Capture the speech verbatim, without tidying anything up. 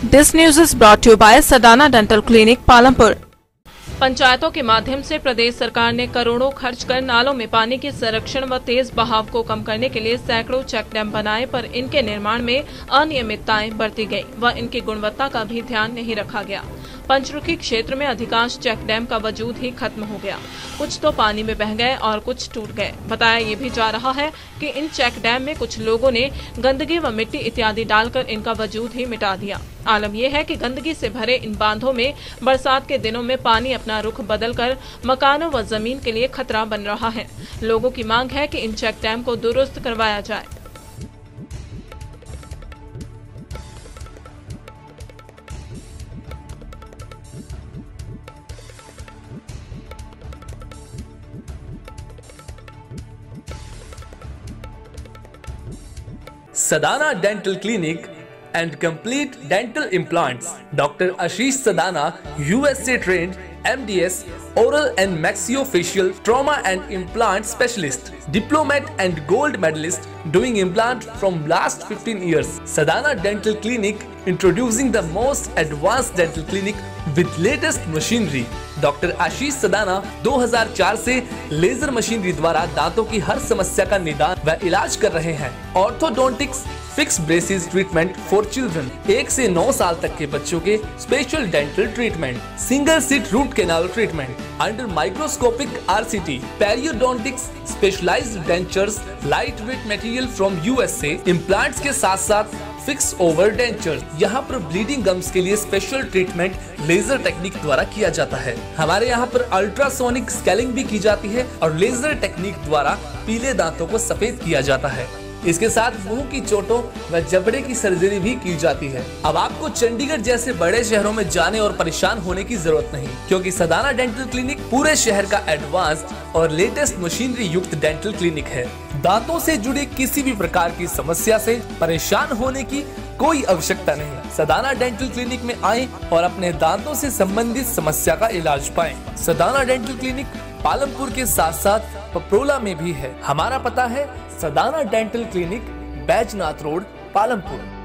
This news is brought to you by Sadana Dental Clinic, Palampur. पंचायतों के माध्यम से प्रदेश सरकार ने करोड़ों खर्च कर नालों में पानी के संरक्षण व तेज बहाव को कम करने के लिए सैकड़ों चेक डैम बनाए, पर इनके निर्माण में अनियमितताएं बरती गई व इनकी गुणवत्ता का भी ध्यान नहीं रखा गया। पंचरुखी क्षेत्र में अधिकांश चेक डैम का वजूद ही खत्म हो गया, कुछ तो पानी में बह गए और कुछ टूट गए। बताया ये भी जा रहा है कि इन चेक डैम में कुछ लोगों ने गंदगी व मिट्टी इत्यादि डालकर इनका वजूद ही मिटा दिया। आलम यह है कि गंदगी से भरे इन बांधों में बरसात के दिनों में पानी अपना रुख बदलकर मकानों व जमीन के लिए खतरा बन रहा है। लोगों की मांग है कि इन चेक डैम को दुरुस्त करवाया जाए। Sadana Dental Clinic and Complete Dental Implants. Doctor Ashish Sadana, U S A trained M D S, oral and maxillofacial trauma and implant specialist, diplomat and gold medalist doing implant from last fifteen years. Sadana Dental Clinic introducing the most advanced dental clinic with latest machinery. Doctor Ashish Sadana दो हज़ार चार से laser machinery द्वारा दांतों की हर समस्या का निदान व इलाज कर रहे हैं। Orthodontics, fix braces treatment for children, एक से नौ साल तक के बच्चों के special dental treatment, single seat root canal treatment under microscopic RCT, periodontics, specialised dentures, light weight material from USA, implants के साथ साथ फिक्स ओवर डेंचर। यहाँ पर ब्लीडिंग गम्स के लिए स्पेशल ट्रीटमेंट लेजर टेक्निक द्वारा किया जाता है। हमारे यहाँ पर अल्ट्रासोनिक स्केलिंग भी की जाती है और लेजर टेक्निक द्वारा पीले दांतों को सफेद किया जाता है। इसके साथ मुंह की चोटों व जबड़े की सर्जरी भी की जाती है। अब आपको चंडीगढ़ जैसे बड़े शहरों में जाने और परेशान होने की जरूरत नहीं, क्योंकि सदाना डेंटल क्लिनिक पूरे शहर का एडवांस्ड और लेटेस्ट मशीनरी युक्त डेंटल क्लिनिक है। दांतों से जुड़ी किसी भी प्रकार की समस्या से परेशान होने की कोई आवश्यकता नहीं। सदाना डेंटल क्लिनिक में आएं और अपने दांतों से संबंधित समस्या का इलाज पाएं। सदाना डेंटल क्लिनिक पालमपुर के साथ साथ पपरोला में भी है। हमारा पता है Sadana dental clinic, Baijnath road, Palampur.